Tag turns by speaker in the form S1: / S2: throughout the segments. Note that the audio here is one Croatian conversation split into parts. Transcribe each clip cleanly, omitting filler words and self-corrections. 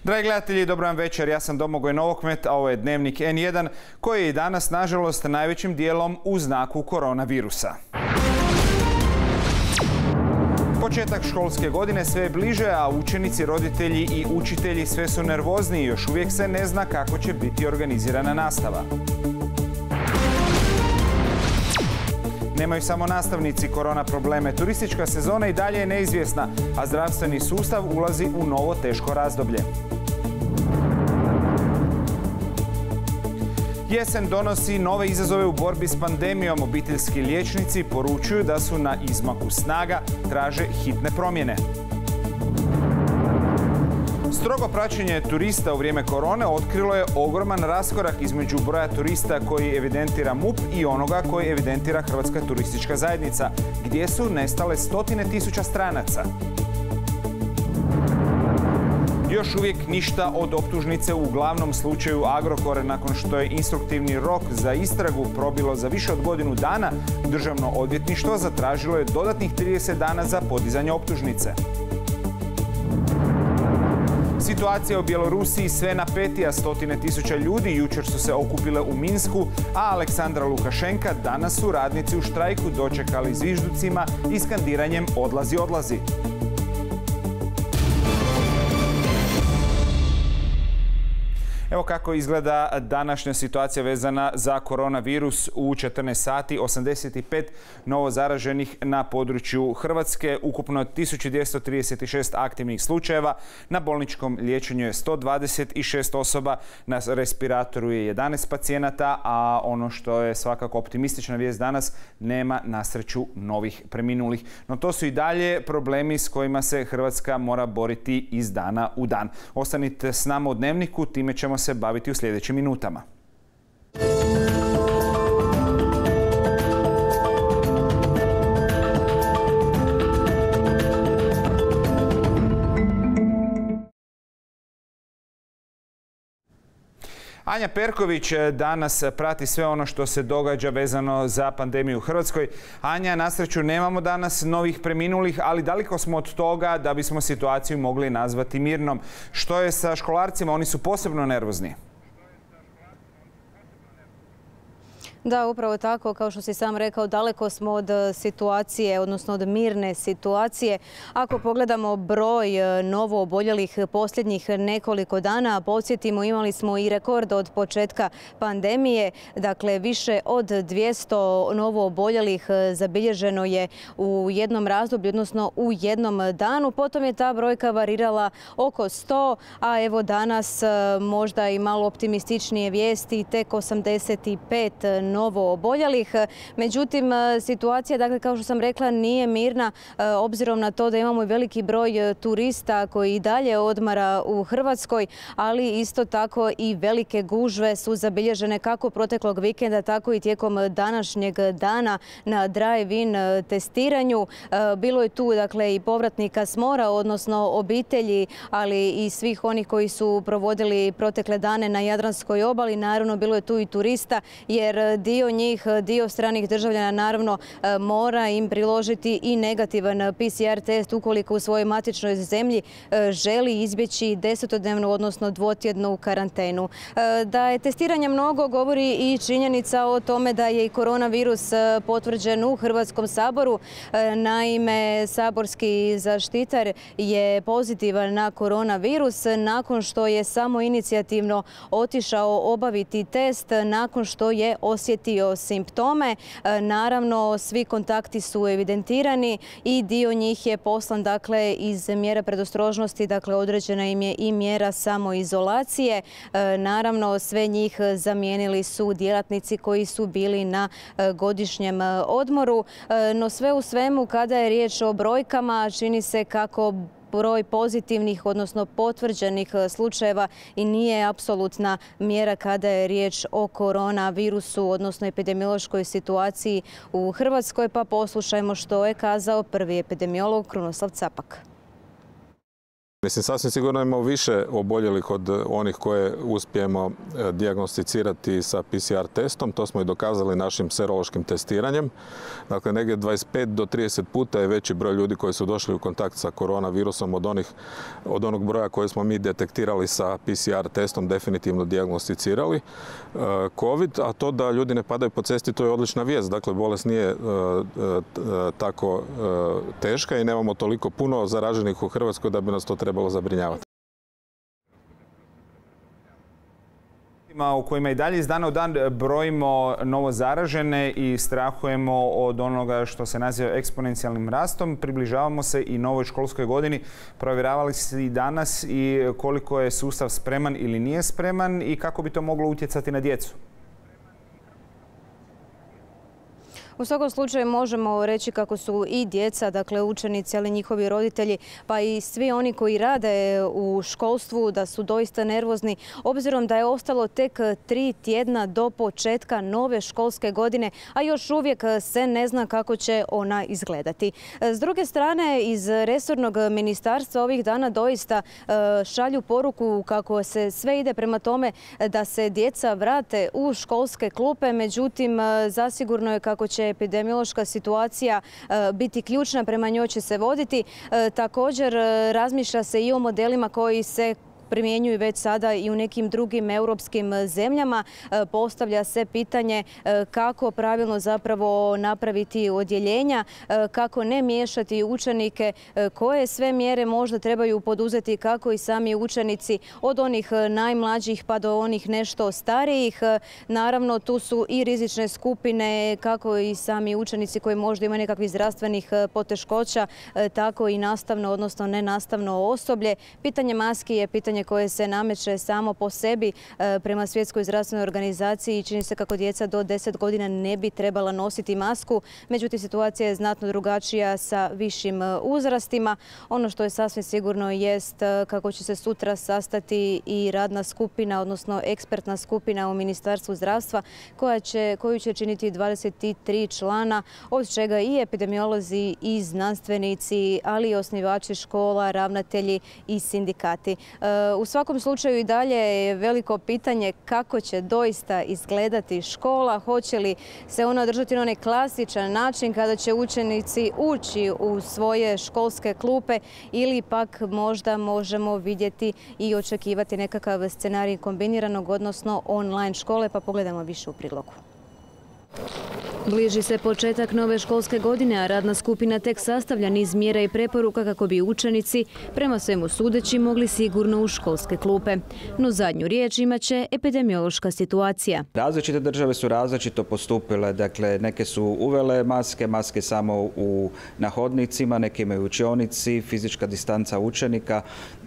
S1: Dragi gledatelji, dobro vam večer. Ja sam Domagoj Novokmet, a ovo je Dnevnik N1 koji je i danas, nažalost, najvećim dijelom u znaku koronavirusa. Početak školske godine sve je bliže, a učenici, roditelji i učitelji sve su nervozniji. Još uvijek se ne zna kako će biti organizirana nastava. Nemaju samo nastavnici korona probleme. Turistička sezona i dalje je neizvjesna, a zdravstveni sustav ulazi u novo teško razdoblje. Jesen donosi nove izazove u borbi s pandemijom. Obiteljski liječnici poručuju da su na izmaku snaga, traže hitne promjene. Strogo praćenje turista u vrijeme korone otkrilo je ogroman raskorak između broja turista koji evidentira MUP i onoga koji evidentira Hrvatska turistička zajednica, gdje su nestale stotine tisuća stranaca. Još uvijek ništa od optužnice u glavnom slučaju Agrokor. Nakon što je instruktivni rok za istragu probilo za više od godinu dana, Državno odvjetništvo zatražilo je dodatnih 30 dana za podizanje optužnice. Situacija u Bjelorusiji sve napetija. Stotine tisuća ljudi jučer su se okupile u Minsku, a Aleksandra Lukašenka danas su radnici u štrajku dočekali zvižducima i skandiranjem "Odlazi, odlazi". Evo kako izgleda današnja situacija vezana za koronavirus u 14 sati. 85 novo zaraženih na području Hrvatske, ukupno 1236 aktivnih slučajeva. Na bolničkom liječenju je 126 osoba, na respiratoru je 11 pacijenata, a ono što je svakako optimistična vijest danas, nema na sreću novih preminulih. No to su i dalje problemi s kojima se Hrvatska mora boriti iz dana u dan. Ostanite s nama u Dnevniku, time ćemo se baviti u sljedećim minutama. Anja Perković danas prati sve ono što se događa vezano za pandemiju u Hrvatskoj. Anja, na sreću nemamo danas novih preminulih, ali daleko smo od toga da bismo situaciju mogli nazvati mirnom. Što je sa školarcima? Oni su posebno nervozni.
S2: Da, upravo tako, kao što si sam rekao, daleko smo od situacije, odnosno od mirne situacije. Ako pogledamo broj novo oboljelih posljednjih nekoliko dana, podsjetimo, imali smo i rekord od početka pandemije. Dakle, više od 200 novo oboljelih zabilježeno je u jednom razdoblju, odnosno u jednom danu. Potom je ta brojka varirala oko 100, a evo danas možda i malo optimističnije vijesti, tek 85 novo oboljelih. Međutim, situacija, dakle, kao što sam rekla, nije mirna obzirom na to da imamo i veliki broj turista koji i dalje odmara u Hrvatskoj, ali isto tako i velike gužve su zabilježene kako proteklog vikenda, tako i tijekom današnjeg dana na drive-in testiranju. Bilo je tu, dakle, i povratnika s mora, odnosno obitelji, ali i svih onih koji su provodili protekle dane na Jadranskoj obali. Naravno, bilo je tu i turista, jer dio stranih državljana naravno mora im priložiti i negativan PCR test ukoliko u svojoj matičnoj zemlji želi izbjeći 10-dnevnu, odnosno dvotjednu karantenu. Da je testiranja mnogo govori i činjenica o tome da je i koronavirus potvrđen u Hrvatskom saboru. Naime, saborski zaštitar je pozitivan na koronavirus nakon što je samoinicijativno otišao obaviti test nakon što je osjetio simptome. Naravno, svi kontakti su evidentirani i dio njih je poslan, dakle, iz mjera predostrožnosti, dakle, određena im je i mjera samoizolacije. Naravno, sve njih zamijenili su djelatnici koji su bili na godišnjem odmoru. No sve u svemu, kada je riječ o brojkama, čini se kako broj pozitivnih, odnosno potvrđenih slučajeva i nije apsolutna mjera kada je riječ o koronavirusu, odnosno epidemiološkoj situaciji u Hrvatskoj. Pa poslušajmo što je kazao prvi epidemiolog Krunoslav Capak.
S3: Mislim, sasvim sigurno imamo više oboljelih od onih koje uspijemo dijagnosticirati sa PCR testom. To smo i dokazali našim serološkim testiranjem. Dakle, negdje 25 do 30 puta je veći broj ljudi koji su došli u kontakt sa koronavirusom od onog broja koje smo mi detektirali sa PCR testom, definitivno dijagnosticirali COVID. A to da ljudi ne padaju po cesti, to je odlična vijest. Dakle, bolest nije tako teška i nemamo toliko puno zaraženih u Hrvatskoj da bi nas to trebalo zabrinjavati.
S1: U kojima i dalje iz dana u dan brojimo novo zaražene i strahujemo od onoga što se naziva eksponencijalnim rastom. Približavamo se i novoj školskoj godini. Provjeravali ste i danas i koliko je sustav spreman ili nije spreman i kako bi to moglo utjecati na djecu?
S2: U svakom slučaju možemo reći kako su i djeca, dakle učenici, ali njihovi roditelji, pa i svi oni koji rade u školstvu, da su doista nervozni, obzirom da je ostalo tek 3 tjedna do početka nove školske godine, a još uvijek se ne zna kako će ona izgledati. S druge strane, iz resornog ministarstva ovih dana doista šalju poruku kako se sve ide prema tome da se djeca vrate u školske klupe, međutim, zasigurno je kako će epidemiološka situacija biti ključna, prema njoj će se voditi. Također razmišlja se i o modelima koji se primjenjuju već sada i u nekim drugim europskim zemljama. Postavlja se pitanje kako pravilno zapravo napraviti odjeljenja, kako ne miješati učenike, koje sve mjere možda trebaju poduzeti kako i sami učenici od onih najmlađih pa do onih nešto starijih. Naravno, tu su i rizične skupine, kako i sami učenici koji možda imaju nekakvih zdravstvenih poteškoća, tako i nastavno, odnosno nenastavno osoblje. Pitanje maski je pitanje koje se nameće samo po sebi prema Svjetskoj zdravstvenoj organizaciji i čini se kako djeca do 10 godina ne bi trebala nositi masku. Međutim, situacija je znatno drugačija sa višim uzrastima. Ono što je sasvim sigurno jest kako će se sutra sastati i radna skupina, odnosno ekspertna skupina u Ministarstvu zdravstva koju će činiti 23 člana, od čega i epidemiolozi i znanstvenici, ali i osnivači škola, ravnatelji i sindikati. U svakom slučaju i dalje je veliko pitanje kako će doista izgledati škola, hoće li se ona održati na onaj klasičan način kada će učenici ući u svoje školske klupe ili pak možda možemo vidjeti i očekivati nekakav scenarij kombiniranog, odnosno online škole, pa pogledamo više u prilogu. Bliži se početak nove školske godine, a radna skupina tek sastavlja niz mjera i preporuka kako bi učenici, prema svemu sudeći, mogli sigurno u školske klupe. No zadnju riječ imat će epidemiološka situacija.
S4: Različite države su različito postupile. Dakle, neke su uvele maske samo na hodnicima, neke imaju u učionici, fizička distanca učenika.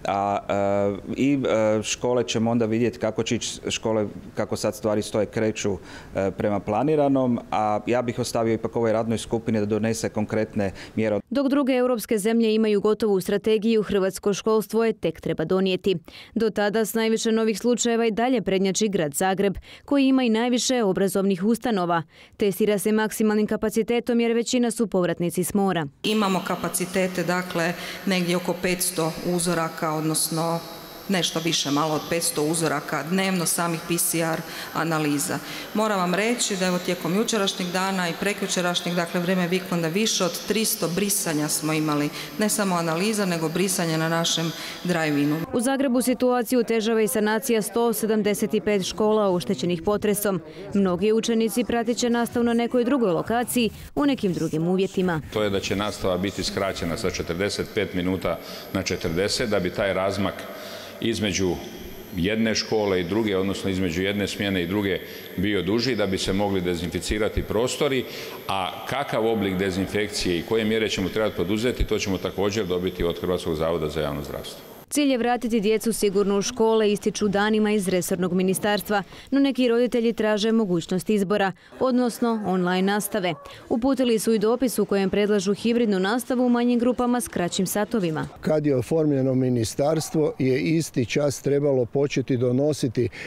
S4: I škole ćemo onda vidjeti kako će ići škole, kako sad stvari stoje, kreću prema planiranom, a ja bih ostavio ipak ovoj radnoj skupini da donese konkretne mjere.
S2: Dok druge europske zemlje imaju gotovu strategiju, hrvatsko školstvo je tek treba donijeti. Do tada s najviše novih slučajeva i dalje prednjači grad Zagreb, koji ima i najviše obrazovnih ustanova. Testira se maksimalnim kapacitetom jer većina su povratnici s mora.
S5: Imamo kapacitete, dakle, negdje oko 500 uzoraka, odnosno nešto više, malo od 500 uzoraka dnevno samih PCR analiza. Moram vam reći da evo tijekom jučerašnjeg dana i prekjučerašnjeg, dakle vrijeme vikenda, više od 300 brisanja smo imali. Ne samo analiza, nego brisanja na našem drive-inu.
S2: U Zagrebu situaciju otežava i sanacija 175 škola oštećenih potresom. Mnogi učenici pratit će nastavu na nekoj drugoj lokaciji u nekim drugim uvjetima.
S6: To je da će nastava biti skraćena sa 45 minuta na 40, da bi taj razmak između jedne škole i druge, odnosno između jedne smjene i druge, bio duži, da bi se mogli dezinficirati prostori, a kakav oblik dezinfekcije i koje mjere ćemo trebati poduzeti, to ćemo također dobiti od Hrvatskog zavoda za javno zdravstvo.
S2: Cilj je vratiti djecu sigurno u škole, ističu danima iz resornog ministarstva, no neki roditelji traže mogućnost izbora, odnosno online nastave. Uputili su i dopis u kojem predlažu hibridnu nastavu u manjim grupama s kraćim satovima.
S7: Kad je oformljeno ministarstvo, je isti čas trebalo početi donositi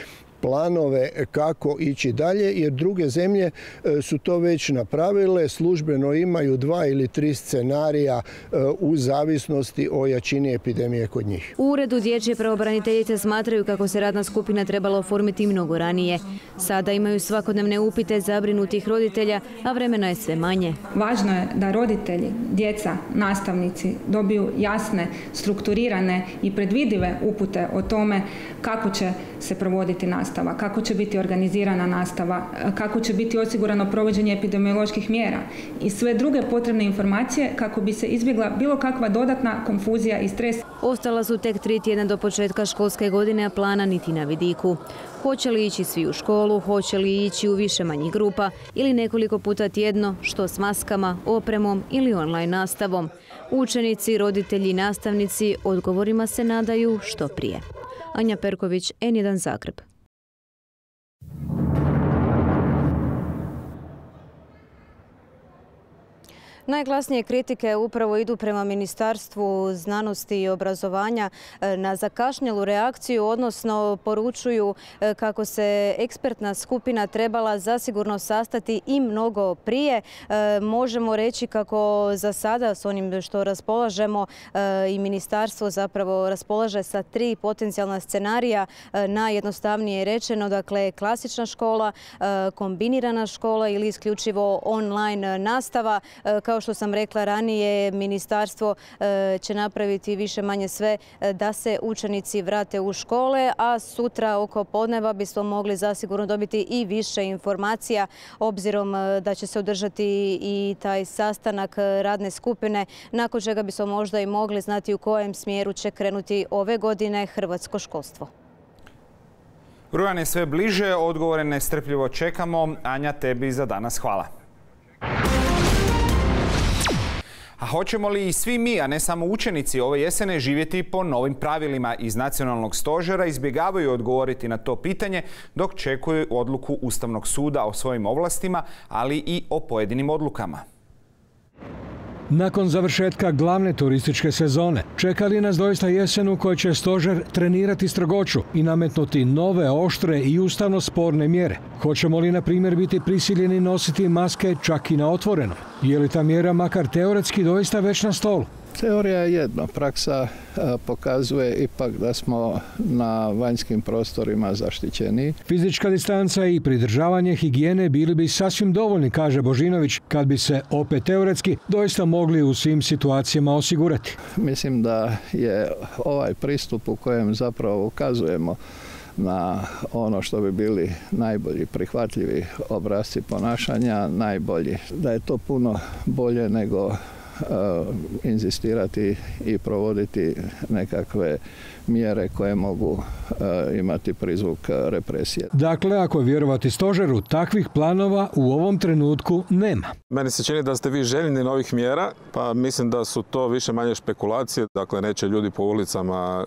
S7: planove kako ići dalje, jer druge zemlje su to već napravile, službeno imaju 2 ili 3 scenarija u zavisnosti o jačini epidemije kod njih.
S2: U Uredu dječje pravobraniteljice smatraju kako se radna skupina trebala oformiti mnogo ranije. Sada imaju svakodnevne upite zabrinutih roditelja, a vremena je sve manje.
S8: Važno je da roditelji, djeca, nastavnici dobiju jasne, strukturirane i predvidive upute o tome kako će se provoditi nastava, kako će biti organizirana nastava, kako će biti osigurano provođenje epidemioloških mjera i sve druge potrebne informacije kako bi se izbjegla bilo kakva dodatna konfuzija i stres.
S2: Ostala su tek 3 tjedna do početka školske godine, a plana niti na vidiku. Hoće li ići svi u školu, hoće li ići u više manjih grupa ili nekoliko puta tjedno, što s maskama, opremom ili online nastavom. Učenici, roditelji i nastavnici odgovorima se nadaju što prije. Anja Perković, N1 Zagreb. Najglasnije kritike upravo idu prema Ministarstvu znanosti i obrazovanja na zakašnjelu reakciju, odnosno poručuju kako se ekspertna skupina trebala zasigurno sastati i mnogo prije. Možemo reći kako za sada s onim što raspolažemo i Ministarstvo zapravo raspolaže sa 3 potencijalna scenarija, najjednostavnije rečeno, dakle klasična škola, kombinirana škola ili isključivo online nastava. Kao što sam rekla ranije, ministarstvo će napraviti više manje sve da se učenici vrate u škole, a sutra oko podneva bismo mogli zasigurno dobiti i više informacija, obzirom da će se održati i taj sastanak radne skupine, nakon čega bismo možda i mogli znati u kojem smjeru će krenuti ove godine hrvatsko školstvo.
S1: Rujan je sve bliže, odgovore nestrpljivo čekamo. Anja, tebi za danas hvala. A hoćemo li i svi mi, a ne samo učenici, ove jesene živjeti po novim pravilima? Iz Nacionalnog stožera izbjegavaju odgovoriti na to pitanje dok čekuju odluku Ustavnog suda o svojim ovlastima, ali i o pojedinim odlukama.
S9: Nakon završetka glavne turističke sezone, čeka li nas doista jesen u kojoj će stožer trenirati strogoću i nametnuti nove, oštre i ustavno sporne mjere? Hoćemo li, na primjer, biti prisiljeni nositi maske čak i na otvorenom? Je li ta mjera makar teoretski doista već na stolu?
S10: Teorija je jedno, praksa pokazuje ipak da smo na vanjskim prostorima zaštićeni.
S9: Fizička distanca i pridržavanje higijene bili bi sasvim dovoljni, kaže Božinović, kad bi se opet teoretski doista mogli u svim situacijama osigurati.
S10: Mislim da je ovaj pristup u kojem zapravo ukazujemo na ono što bi bili najbolji prihvatljivi obrasci ponašanja, najbolji. Da je to puno bolje nego inzistirati i provoditi nekakve mjere koje mogu imati prizvuk represije.
S9: Dakle, ako vjerovati stožeru, takvih planova u ovom trenutku nema.
S3: Meni se čini da ste vi željni novih mjera, pa mislim da su to više manje špekulacije. Dakle, neće ljudi po ulicama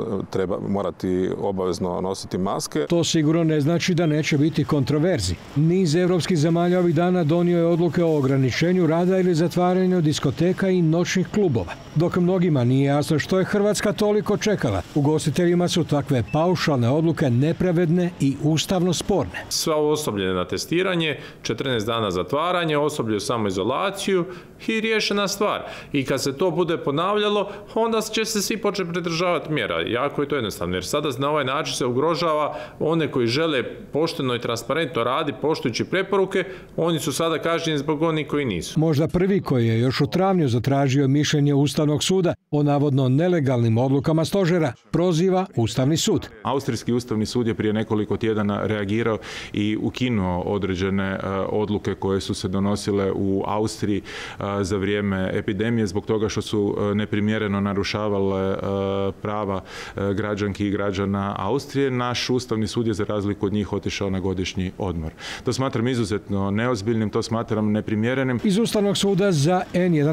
S3: morati obavezno nositi maske.
S9: To sigurno ne znači da neće biti kontroverzi. Niz evropskih zemalja ovih dana donio je odluke o ograničenju rada ili zatvaranju diskoteka i noćnih klubova. Dok mnogima nije jasno što je Hrvatska toliko čekala, ugostiteljima su takve paušalne odluke nepravedne i ustavno sporne.
S11: Sva osoblje na testiranje, 14 dana zatvaranje, osoblje u samoizolaciju i riješena stvar. I kad se to bude ponavljalo, onda će se svi početi pridržavati mjera. Jako je to jednostavno, jer sada na ovaj način se ugrožava one koji žele pošteno i transparentno radi, poštujući preporuke, oni su sada kažnjeni zbog onih koji nisu.
S9: Možda prvi koji je još u travnju zatražio mišljenje Ustavnog suda o navodno nelegalnim odlukama stožera proziva Ustavni sud.
S12: Austrijski Ustavni sud je prije nekoliko tjedana reagirao i ukinuo određene odluke koje su se donosile u Austriji za vrijeme epidemije zbog toga što su neprimjereno narušavale prava građanki i građana Austrije. Naš Ustavni sud je za razliku od njih otišao na godišnji odmor. To smatram izuzetno neozbiljnim, to smatram neprimjerenim.
S9: Iz Ustavnog suda za N1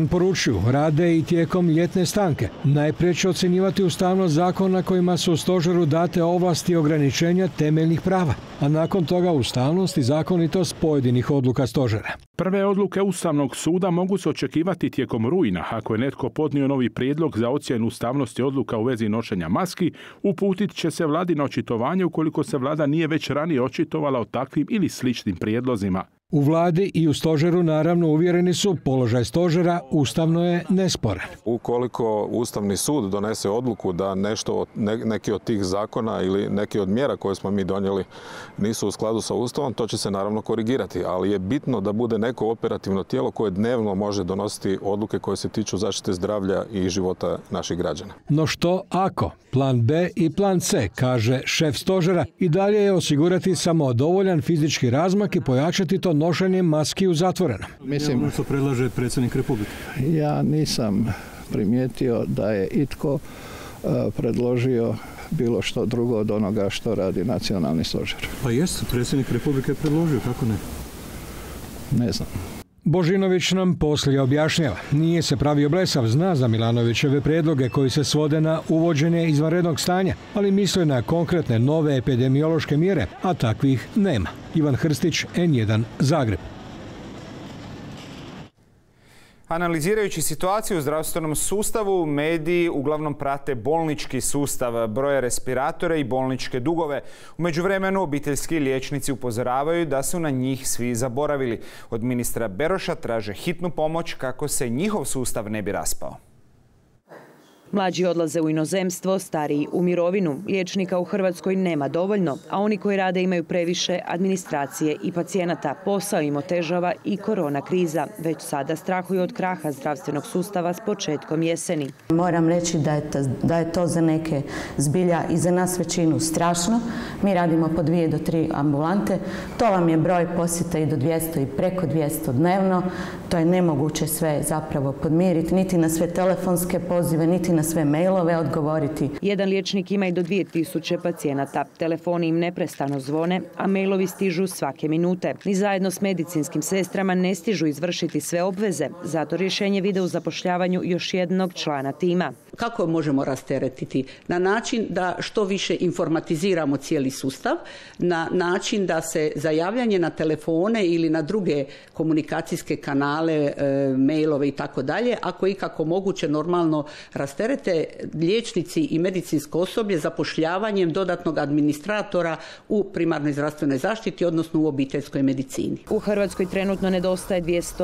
S9: N1 poručuju, rade i tijekom ljetne stanke. Najprije će ocjenjivati ustavnost zakona kojima su u stožeru date ovlasti ograničenja temeljnih prava, a nakon toga ustavnost i zakonitost pojedinih odluka stožera.
S13: Prve odluke Ustavnog suda mogu se očekivati tijekom rujna. Ako je netko podnio novi prijedlog za ocjenu ustavnosti odluka u vezi nošenja maski, uputit će se vladi na očitovanje ukoliko se vlada nije već ranije očitovala o takvim ili sličnim prijedlozima.
S9: U vladi i u stožeru naravno uvjereni su položaj stožera ustavno je nesporan.
S3: Ukoliko Ustavni sud donese odluku da neki od tih zakona ili neki od mjera koje smo mi donijeli nisu u skladu sa Ustavom, to će se naravno korigirati, ali je bitno da bude neko operativno tijelo koje dnevno može donositi odluke koje se tiču zaštite zdravlja i života naših građana.
S9: No što ako? Plan B i plan C, kaže šef stožera, i dalje je osigurati samo dovoljan fizički razmak i pojačati to nošenjem maski u zatvorenom.
S14: Mislim, što predlaže predsjednik Republike.
S10: Ja nisam primijetio da je itko predložio bilo što drugo od onoga što radi nacionalni stožer.
S14: Pa jest, predsjednik Republike je predložio, kako ne?
S10: Ne znam.
S9: Božinović nam poslije objašnjava. Nije se pravio blesav, zna za Milanovićeve prijedloge koji se svode na uvođenje izvanrednog stanja, ali misle na konkretne nove epidemiološke mjere, a takvih nema. Ivan Hrstić, N1, Zagreb.
S1: Analizirajući situaciju u zdravstvenom sustavu, mediji uglavnom prate bolnički sustav, broje respiratora i bolničke dugove. U međuvremenu obiteljski liječnici upozoravaju da su na njih svi zaboravili. Od ministra Beroša traže hitnu pomoć kako se njihov sustav ne bi raspao.
S15: Mlađi odlaze u inozemstvo, stariji u mirovinu. Liječnika u Hrvatskoj nema dovoljno, a oni koji rade imaju previše administracije i pacijenata. Posao im otežava i korona kriza. Već sada strahuju od kraha zdravstvenog sustava s početkom jeseni.
S16: Moram reći da je to za neke zbilja i za nas većinu strašno. Mi radimo po 2 do 3 ambulante. To vam je broj posjeta i do 200 i preko 200 dnevno. To je nemoguće sve zapravo podmiriti, niti na sve telefonske pozive, niti na sve mailove odgovoriti.
S15: Jedan liječnik ima i do 2000 pacijenata. Telefoni im neprestano zvone, a mailovi stižu svake minute. Ni zajedno s medicinskim sestrama ne stižu izvršiti sve obveze. Zato rješenje vide u zapošljavanju još jednog člana tima.
S17: Kako možemo rasteretiti? Na način da što više informatiziramo cijeli sustav, na način da se za javljanje na telefone ili na druge komunikacijske kanale, mailove i tako dalje, ako ikako moguće normalno rasterete liječnici i medicinsko osoblje zapošljavanjem dodatnog administratora u primarnoj zdravstvenoj zaštiti, odnosno u obiteljskoj medicini.
S15: U Hrvatskoj trenutno nedostaje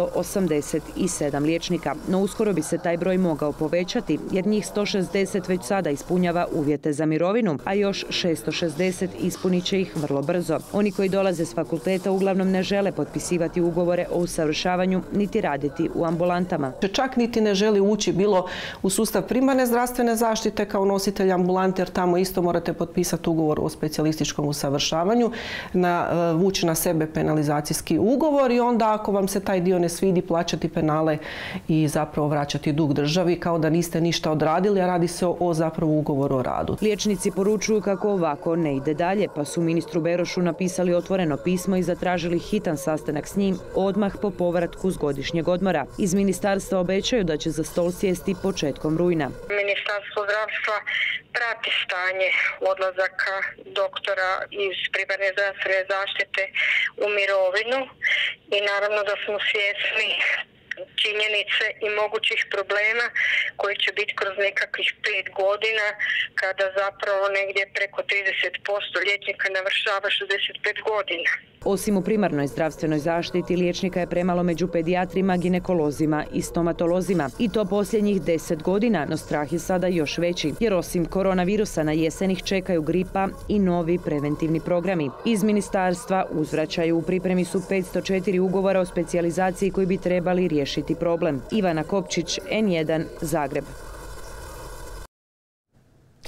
S15: 287 liječnika, no uskoro bi se taj broj mogao povećati, jer njih 160 već sada ispunjava uvjete za mirovinu, a još 660 ispunit će ih vrlo brzo. Oni koji dolaze s fakulteta uglavnom ne žele potpisivati ugovore o usavršavanju niti raditi u ambulantama.
S18: Čak niti ne želi ući bilo u sustav primarne zdravstvene zaštite kao nositelj ambulante, jer tamo isto morate potpisati ugovor o specijalističkom usavršavanju, vući na sebe penalizacijski ugovor i onda ako vam se taj dio ne svidi plaćati penale i zapravo vraćati dug državi kao da niste ništa odradili, a radi se o zapravo ugovoru o radu.
S15: Liječnici poručuju kako ovako ne ide dalje, pa su ministru Berošu napisali otvoreno pismo i zatražili hitan sastanak s njim odmah po povratku s godišnjeg odmora. Iz ministarstva obećaju da će za stol sjesti početkom rujna.
S19: Ministarstvo zdravstva prati stanje odlazaka doktora iz primarne zdravstvene zaštite u mirovinu i naravno da smo svjesni činjenice i mogućih problema koji će biti kroz nekakvih 5 godina kada zapravo negdje preko 30% liječnika navršava 65 godina.
S15: Osim u primarnoj zdravstvenoj zaštiti, liječnika je premalo među pedijatrima, ginekolozima i stomatolozima. I to posljednjih 10 godina, no strah je sada još veći, jer osim koronavirusa na jesen ih čekaju gripa i novi preventivni programi. Iz ministarstva uzvraćaju, u pripremi su 504 ugovora o specijalizaciji koji bi trebali riješiti problem. Ivana Kopčić, N1, Zagreb.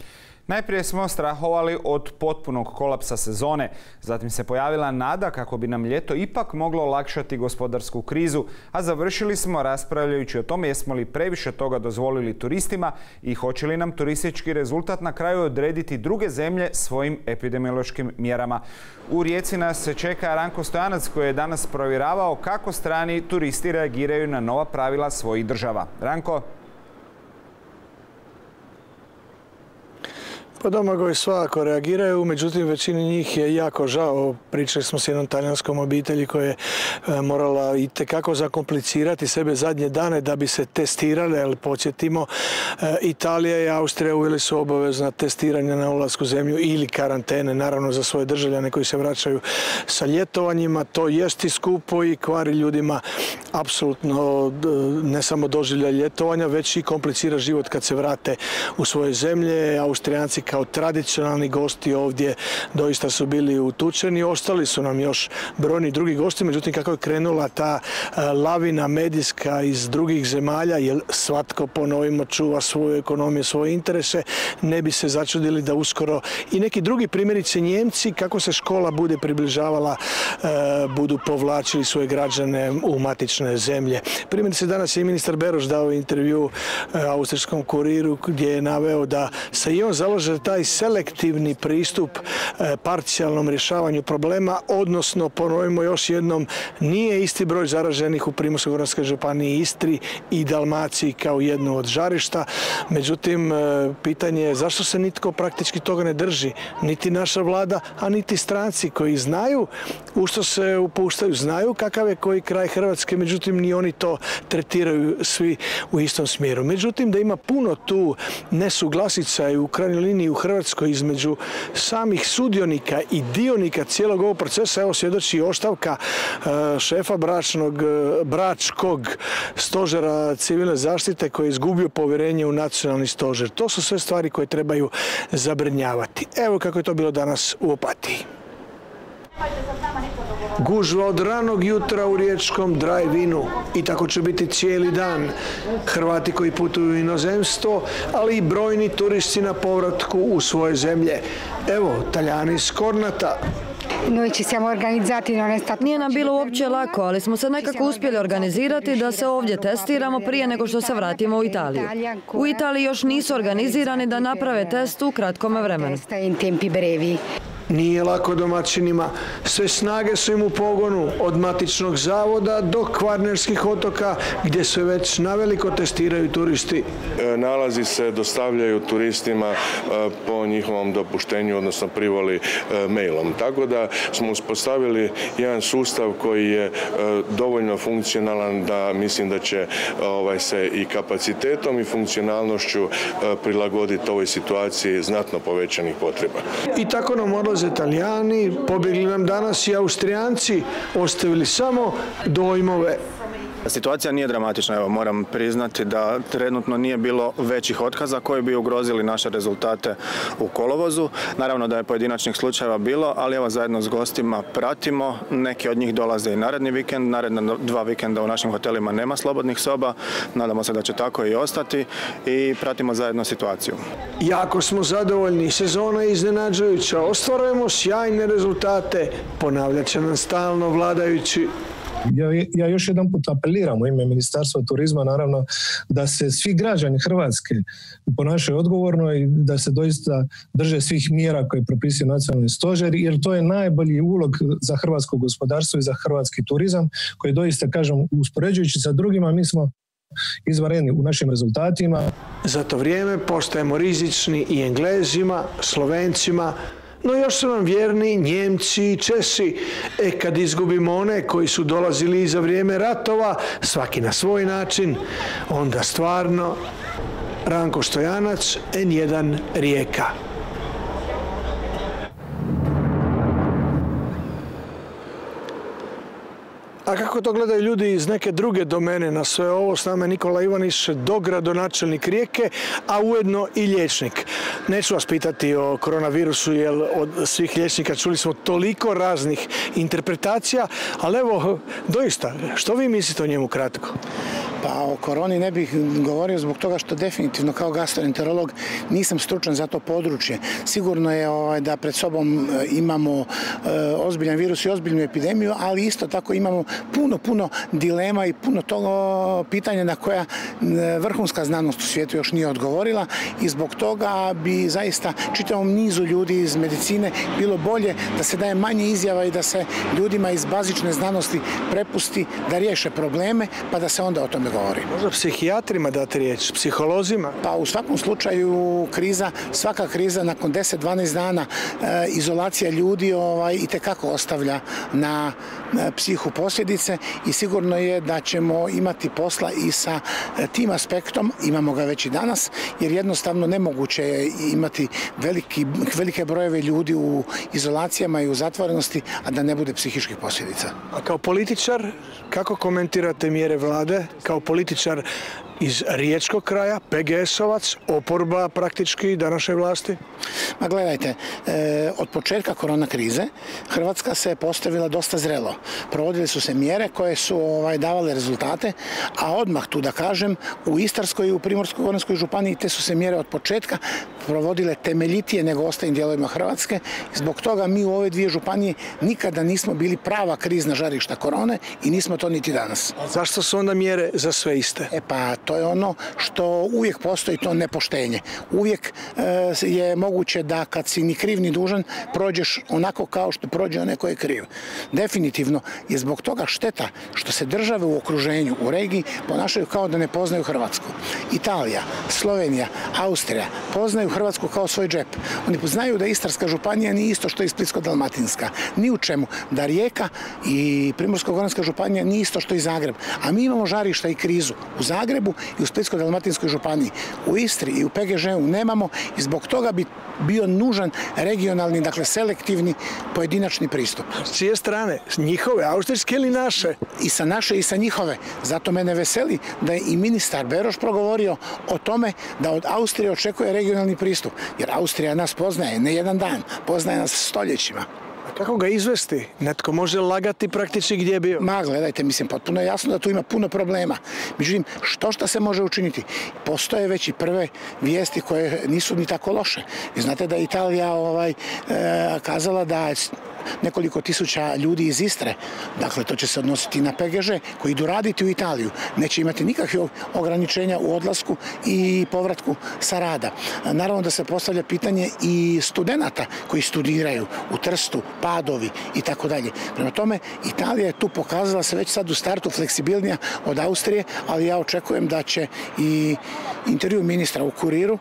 S1: Najprije smo strahovali od potpunog kolapsa sezone, zatim se pojavila nada kako bi nam ljeto ipak moglo olakšati gospodarsku krizu, a završili smo raspravljajući o tome jesmo li previše toga dozvolili turistima i hoće li nam turistički rezultat na kraju odrediti druge zemlje svojim epidemiološkim mjerama. U Rijeci nas čeka Ranko Stojanac koji je danas provjeravao kako strani turisti reagiraju na nova pravila svojih država. Ranko?
S20: Pa Domagoj svakako reagiraju, međutim većini njih je jako žao. Pričali smo s jednom talijanskom obitelji koja je morala itekako zakomplicirati sebe zadnje dane da bi se testirale, ali podsjetimo, Italija i Austrija uveli su obavezna testiranja na ulasku u zemlju ili karantene, naravno za svoje državljane koji se vraćaju sa ljetovanjima. To jest i skupo i kvari ljudima apsolutno ne samo doživljaj ljetovanja, već i komplicira život kad se vrate u svoje zemlje. Austrijanci kao tradicionalni gosti ovdje doista su bili utučeni. Ostali su nam još brojni drugi gosti, međutim kako je krenula ta lavina medijska iz drugih zemalja, jer svatko, ponovimo, čuva svoju ekonomiju, svoje interese, ne bi se začudili da uskoro i neki drugi, primjerice Njemci, kako se škola bude približavala, budu povlačili svoje građane u matične zemlje. Primjerice danas je i ministar Beroš dao intervju austrijskom Kuriru gdje je naveo da se i on zalaže taj selektivni pristup parcijalnom rješavanju problema, odnosno, ponovimo još jednom, nije isti broj zaraženih u Primorsko-goranskoj županiji, Istri i Dalmaciji kao jedno od žarišta. Međutim, pitanje je zašto se nitko praktički toga ne drži, niti naša vlada, a niti stranci koji znaju u što se upuštaju, znaju kakav je koji kraj Hrvatske, međutim ni oni to tretiraju svi u istom smjeru. Međutim, da ima puno tu nesuglasica i u krajnjoj liniji u Hrvatskoj između samih sudionika i dionika cijelog ovog procesa, evo svjedoči ostavka šefa Bračkog stožera civilne zaštite koji je izgubio povjerenje u nacionalni stožer. To su sve stvari koje trebaju zabrinjavati. Evo kako je to bilo danas u Opatiji. Gužva od ranog jutra u riječkom drive-inu i tako će biti cijeli dan. Hrvati koji putuju u inozemstvo, ali i brojni turisti na povratku u svoje zemlje. Evo, Talijani iz Kornata.
S21: Nije nam bilo uopće lako, ali smo se nekako uspjeli organizirati da se ovdje testiramo prije nego što se vratimo u Italiju. U Italiji još nisu organizirani da naprave test u kratkom vremenu.
S20: Nije lako domaćinima. Sve snage su im u pogonu, od matičnog zavoda do Kvarnerskih otoka, gdje se već naveliko testiraju turisti.
S22: Nalazi se dostavljaju turistima po njihovom dopuštenju, odnosno privoli mailom. Tako da smo uspostavili jedan sustav koji je dovoljno funkcionalan da mislim da će se i kapacitetom i funkcionalnošću prilagoditi ovoj situaciji znatno povećanih potreba.
S20: I tako nam odlaze Italijani, pobjegli nam danas i Austrijanci, ostavili samo dojmove.
S23: Situacija nije dramatična, evo moram priznati da trenutno nije bilo većih otkaza koji bi ugrozili naše rezultate u kolovozu. Naravno da je pojedinačnih slučajeva bilo, ali evo zajedno s gostima pratimo. Neki od njih dolaze i naredni vikend, naredna 2 vikenda u našim hotelima nema slobodnih soba. Nadamo se da će tako i ostati i pratimo zajedno situaciju.
S20: Jako smo zadovoljni, sezona je iznenađujuća, ostvarujemo sjajne rezultate, ponavljat će nam stalno vladajući.
S24: Ja još jedan put apeliram u ime Ministarstva turizma, naravno, da se svi građani Hrvatske ponašaju odgovorno i da se doista drže svih mjera koje propisuje nacionalni stožer, jer to je najbolji ulog za hrvatsko gospodarstvo i za hrvatski turizam, koji doista, kažem, uspoređujući sa drugima, mi smo izvanredni u našim rezultatima.
S20: Za to vrijeme postajemo rizični i Englezima, Slovencima, no još su nam vjerni Njemci i Česi. Kad izgubimo one koji su dolazili iza vrijeme ratova, svaki na svoj način, onda stvarno Ranko Stojanac, N1 Rijeka. A kako to gledaju ljudi iz neke druge domene na sve ovo? S nama je Nikola Ivaniš, dogradonačelnik Rijeke, a ujedno i liječnik. Neću vas pitati o koronavirusu, jer od svih liječnika čuli smo toliko raznih interpretacija, ali evo, doista, što vi mislite o njemu kratko?
S4: Pa o koroni ne bih govorio zbog toga što definitivno kao gastroenterolog nisam stručan za to područje. Sigurno je da pred sobom imamo ozbiljan virus i ozbiljnu epidemiju, ali isto tako imamo puno dilema i puno toga pitanja na koja vrhunska znanost u svijetu još nije odgovorila i zbog toga bi zaista čitavom nizu ljudi iz medicine bilo bolje da se daje manje izjava i da se ljudima iz bazične znanosti prepusti da riješe probleme pa da se onda o tome govori.
S20: Možda psihijatrima dati riječ, psiholozima?
S4: Pa u svakom slučaju svaka kriza nakon 10-12 dana izolacija ljudi itekako ostavlja na psihu posljedice i sigurno je da ćemo imati posla i sa tim aspektom, imamo ga već i danas, jer jednostavno nemoguće je imati velike brojeve ljudi u izolacijama i u zatvorenosti, a da ne bude psihičkih posljedica.
S20: A kao političar, kako komentirate mjere vlade? Kao političar iz riječkog kraja, PGS-ovac, oporba praktički današnje vlasti?
S4: Ma gledajte, od početka korona krize Hrvatska se postavila dosta zrelo. Provodile su se mjere koje su davale rezultate, a odmah tu da kažem, u Istarskoj i u Primorsko-goranskoj županiji te su se mjere od početka provodile temeljitije nego u ostalim dijelovima Hrvatske. Zbog toga mi u ove dvije županije nikada nismo bili prava krizna žarišta korone i nismo to niti danas.
S20: A zašto su onda mjere za sve iste?
S4: Pa to je ono što uvijek postoji to nepoštenje. Uvijek je moguće da kad si ni kriv ni dužan prođeš onako kao što prođe onaj koji je kriv. Definitivno je zbog toga šteta što se države u okruženju, u regiji ponašaju kao da ne poznaju Hrvatsku. Italija, Slovenija, Austrija poznaju Hrvatsku kao svoj džep. Oni znaju da Istarska županija nije isto što i Splitsko-dalmatinska. Ni u čemu. Da Rijeka i Primorsko-goranska županija nije isto što i Zagreb. A mi imamo žarišta i krizu u Zagrebu i u Splitsko-dalmatinskoj županiji. U Istri i u PGŽ-u nemamo i zbog toga bi bio nužan regionalni, dakle selektivni, pojedinačni pristup.
S20: S čije strane? Njihove, austrijske ili naše?
S4: I sa naše i sa njihove. Zato mene veseli da je i ministar Beroš progovorio o tome da od Austrije očekuje regionalni pristup. Jer Austrija nas poznaje ne jedan dan, poznaje nas stoljećima.
S20: Kako ga izvesti? Netko može lagati praktički gdje je bio?
S4: Ma, gledajte, mislim, potpuno je jasno da tu ima puno problema. Međutim, što se može učiniti? Postoje već i prve vijesti koje nisu ni tako loše. Vi znate da je Italija kazala da nekoliko tisuća ljudi iz Istre, dakle to će se odnositi na PGŽ, koji idu raditi u Italiju, neće imati nikakvih ograničenja u odlasku i povratku sa rada. Naravno da se postavlja pitanje i studenata koji studiraju u Trstu, Padovi i tako dalje. Prema tome, Italija je tu pokazala se već sad u startu fleksibilnija od Austrije, ali ja očekujem da će i intervju ministra u Kuriru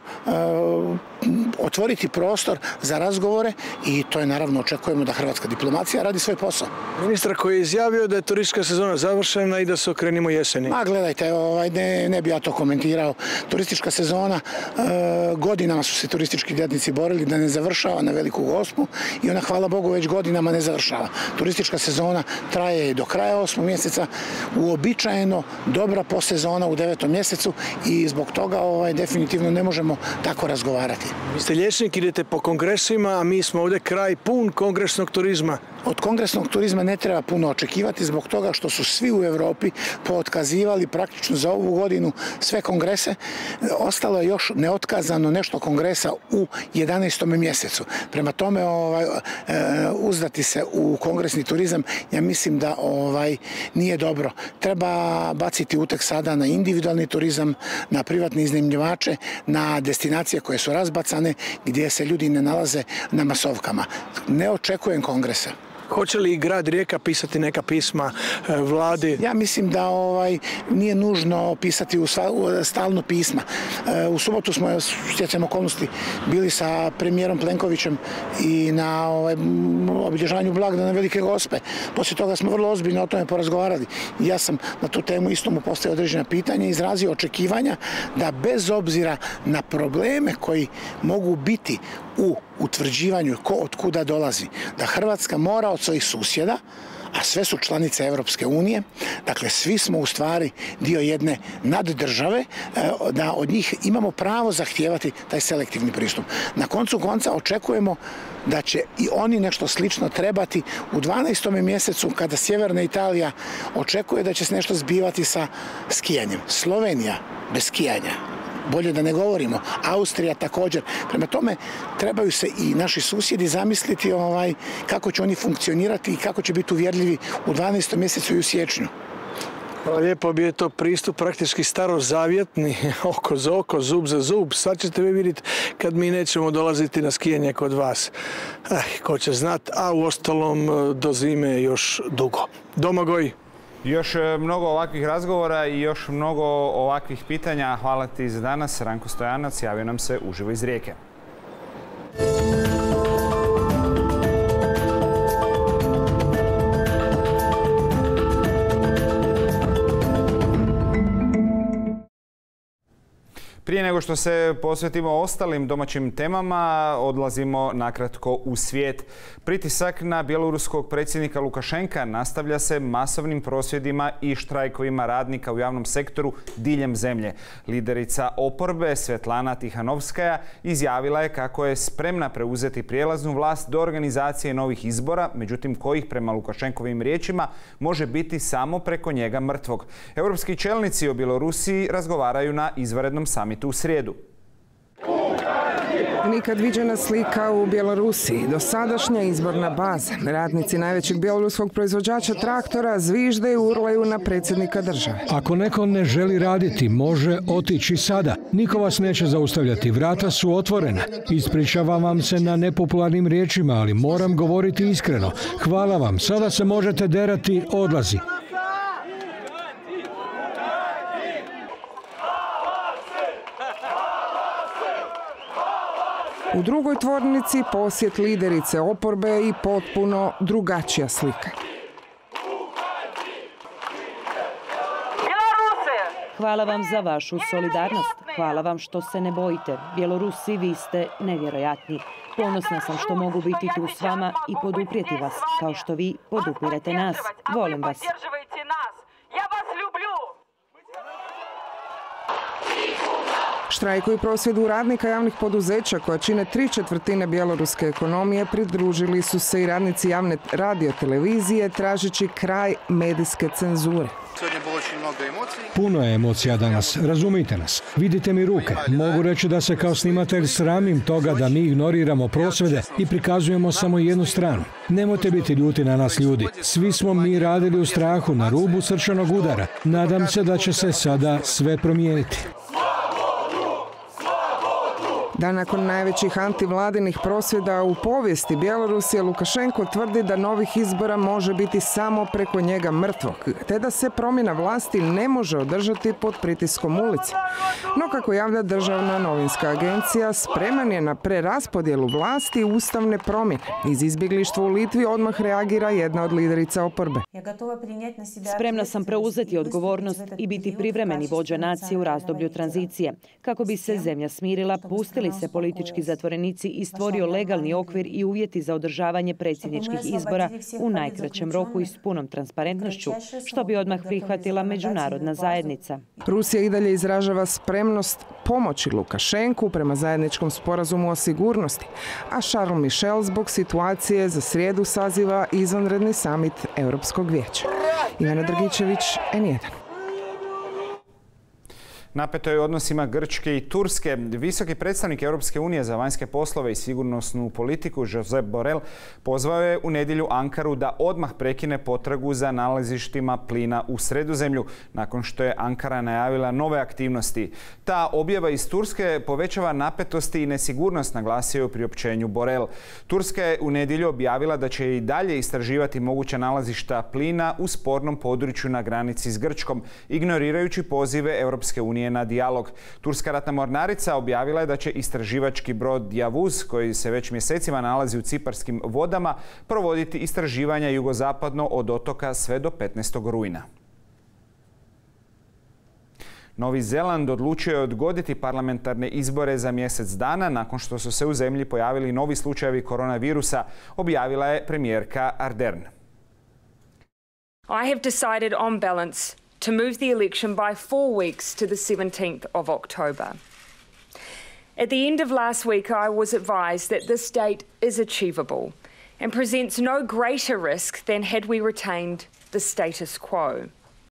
S4: otvoriti prostor za razgovore i to je naravno očekujemo da hrvatska diplomacija radi svoj posao.
S20: Ministar koji je izjavio da je turistička sezona završena i da se okrenimo jeseni.
S4: Ma gledajte, ne bi ja to komentirao. Turistička sezona, godinama su se turistički djelatnici borili da ne završava na Veliku Gospu i ona, hvala Bogu, već godinama ne završava. Turistička sezona traje do kraja 8. mjeseca, uobičajeno dobra postsezona u 9. mjesecu i zbog toga definitivno ne možemo tako razgovarati.
S20: Vi ste liječnik, idete po kongresima, a mi smo ovdje kraj pun kongresnog turizma.
S4: Od kongresnog turizma ne treba puno očekivati zbog toga što su svi u Europi pootkazivali praktično za ovu godinu sve kongrese. Ostalo je još neotkazano nešto kongresa u 11. mjesecu. Prema tome, uzdati se u kongresni turizam, ja mislim da nije dobro. Treba baciti uteg sada na individualni turizam, na privatne iznajmljivače, na destinacije koje su razbacane, gdje se ljudi ne nalaze na masovkama. Ne očekujem kongrese.
S20: Hoće li grad Rijeka pisati neka pisma vladi?
S4: Ja mislim da nije nužno pisati stalno pisma. U subotu smo, stjecajem okolnosti, bili sa premijerom Plenkovićem i na obilježavanju blagdana Velike Gospe. Poslije toga smo vrlo ozbiljno o tome porazgovarali. Ja sam na tu temu isto mu postavio određena pitanja i izrazio očekivanja da bez obzira na probleme koji mogu biti u utvrđivanju ko od kuda dolazi, da Hrvatska mora od svojih susjeda, a sve su članice Europske unije, dakle svi smo u stvari dio jedne naddržave, da od njih imamo pravo zahtijevati taj selektivni pristup. Na koncu konca očekujemo da će i oni nešto slično trebati u 12. mjesecu, kada Sjeverna Italija očekuje da će se nešto zbivati sa skijanjem. Slovenija bez skijanja, bolje da ne govorimo, Austrija također. Prema tome trebaju se i naši susjedi zamisliti kako će oni funkcionirati i kako će biti uvjerljivi u 12. mjesecu i u siječnju.
S20: Hvala lijepo, bio je to pristup praktički starozavjetni, oko za oko, zub za zub. Sad ćete vi vidjeti kad mi nećemo dolaziti na skijanje kod vas. Ko će znat, a u ostalom do zime još dugo. Domagoj.
S1: Još mnogo ovakvih razgovora i još mnogo ovakvih pitanja. Hvala ti za danas. Ranko Stojanac javio nam se uživo iz Rijeke. Prije nego što se posvetimo ostalim domaćim temama, odlazimo nakratko u svijet. Pritisak na bjeloruskog predsjednika Lukašenka nastavlja se masovnim prosvjedima i štrajkovima radnika u javnom sektoru diljem zemlje. Liderica oporbe Svetlana Tihanovskaja izjavila je kako je spremna preuzeti prijelaznu vlast do organizacije novih izbora, međutim kojih prema Lukašenkovim riječima može biti samo preko njega mrtvog. Europski čelnici o Bjelorusiji razgovaraju na izvanrednom samitu u srijedu.
S5: Nikad viđena slika u Bjelorusiji. Dosadašnja izborna baza. Radnici najvećeg bjeloruskog proizvođača traktora zvižde i urlaju na predsjednika države.
S9: Ako neko ne želi raditi, može otići sada. Niko vas neće zaustavljati. Vrata su otvorena. Ispričavam vam se na nepopularnim riječima, ali moram govoriti iskreno. Hvala vam. Sada se možete derati, odlazi.
S5: U drugoj tvornici posjet liderice oporbe i potpuno drugačija slika.
S15: Hvala vam za vašu solidarnost. Hvala vam što se ne bojite. Bjelorusi, vi ste nevjerojatni. Ponosna sam što mogu biti tu s vama i poduprijeti vas, kao što vi podupirete nas. Volim vas.
S5: Štrajku i prosvjedu radnika javnih poduzeća koja čine 3/4 bjeloruske ekonomije pridružili su se i radnici javne radiotelevizije tražeći kraj medijske cenzure.
S9: Puno je emocija danas, razumijte nas. Vidite mi ruke. Mogu reći da se kao snimatelj sramim toga da mi ignoriramo prosvjede i prikazujemo samo jednu stranu. Nemojte biti ljuti na nas ljudi. Svi smo mi radili u strahu na rubu srčanog udara. Nadam se da će se sada sve promijeniti.
S5: Dan nakon najvećih antivladinih prosvjeda u povijesti Bjelorusije, Lukašenko tvrdi da novih izbora može biti samo preko njega mrtvog, te da se promjena vlasti ne može održati pod pritiskom ulice. No kako javlja državna novinska agencija, spreman je na preraspodjelu vlasti i ustavne promjene. Iz izbjeglištva u Litvi odmah reagira jedna od liderica oporbe.
S15: Spremna sam preuzeti odgovornost i biti privremeni vođa nacije u razdoblju tranzicije. Kako bi se zemlja smirila, pustili se politički zatvorenici i stvorio legalni okvir i uvjeti za održavanje predsjedničkih izbora u najkraćem roku i s punom transparentnošću, što bi odmah prihvatila međunarodna zajednica.
S5: Rusija i dalje izražava spremnost pomoći Lukašenku prema zajedničkom sporazumu o sigurnosti, a Charles Michel zbog situacije za srijedu saziva izvanredni samit Europskog vijeća. Ivana Drgičević, N1.
S1: Napeto je u odnosima Grčke i Turske. Visoki predstavnik Europske unije za vanjske poslove i sigurnosnu politiku Josep Borrell pozvao je u nedjelju Ankaru da odmah prekine potragu za nalazištima plina u Sredozemlju, nakon što je Ankara najavila nove aktivnosti. Ta objava iz Turske povećava napetosti i nesigurnost, naglasio je u priopćenju Borrell. Turska je u nedjelju objavila da će i dalje istraživati moguća nalazišta plina u spornom području na granici s Grčkom, ignorirajući pozive Europske unije na dijalog. Turska ratna mornarica objavila je da će istraživački brod Yavuz, koji se već mjesecima nalazi u ciparskim vodama, provoditi istraživanja jugozapadno od otoka sve do 15. rujna. Novi Zeland odlučio je odgoditi parlamentarne izbore za mjesec dana nakon što su se u zemlji pojavili novi slučajevi koronavirusa, objavila je premijerka Ardern.
S2: I have decided on balance to move the election by 4 weeks to the 17th of October. At the end of last week, I was advised that this date is achievable and presents no greater risk than had we retained the status quo.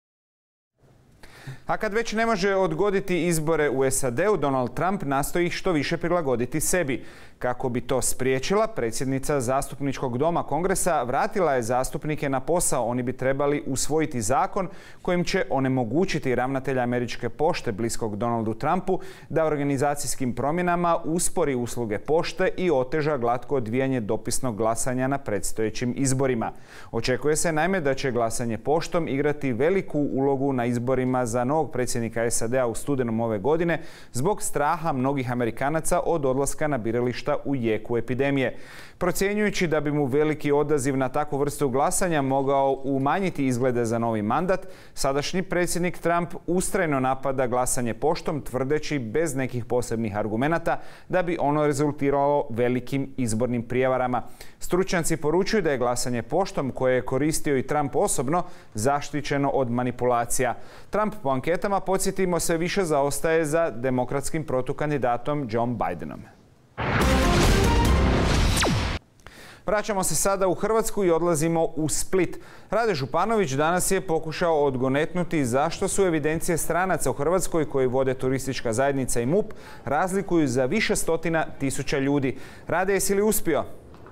S1: A kad već ne može odgoditi izbore u SAD-u, Donald Trump nastoji ih što više prilagoditi sebi. Kako bi to spriječila, predsjednica Zastupničkog doma Kongresa vratila je zastupnike na posao. Oni bi trebali usvojiti zakon kojim će onemogućiti ravnatelja Američke pošte bliskog Donaldu Trumpu da organizacijskim promjenama uspori usluge pošte i oteža glatko odvijanje dopisnog glasanja na predstojećim izborima. Očekuje se naime da će glasanje poštom igrati veliku ulogu na izborima za novog predsjednika SAD-a u studenom ove godine zbog straha mnogih Amerikanaca od odlaska na birališta u jeku epidemije. Procjenjujući da bi mu veliki odaziv na takvu vrstu glasanja mogao umanjiti izglede za novi mandat, sadašnji predsjednik Trump ustrajno napada glasanje poštom, tvrdeći bez nekih posebnih argumenata da bi ono rezultiralo velikim izbornim prijevarama. Stručnjaci poručuju da je glasanje poštom, koje je koristio i Trump osobno, zaštićeno od manipulacija. Trump po anketama, podsjetimo se, više zaostaje za demokratskim protukandidatom Joe Bidenom. Vraćamo se sada u Hrvatsku i odlazimo u Split. Rade Županović danas je pokušao odgonetnuti zašto su evidencije stranaca u Hrvatskoj koji vode turistička zajednica i MUP razlikuju za više stotina tisuća ljudi. Rade, jesi li uspio?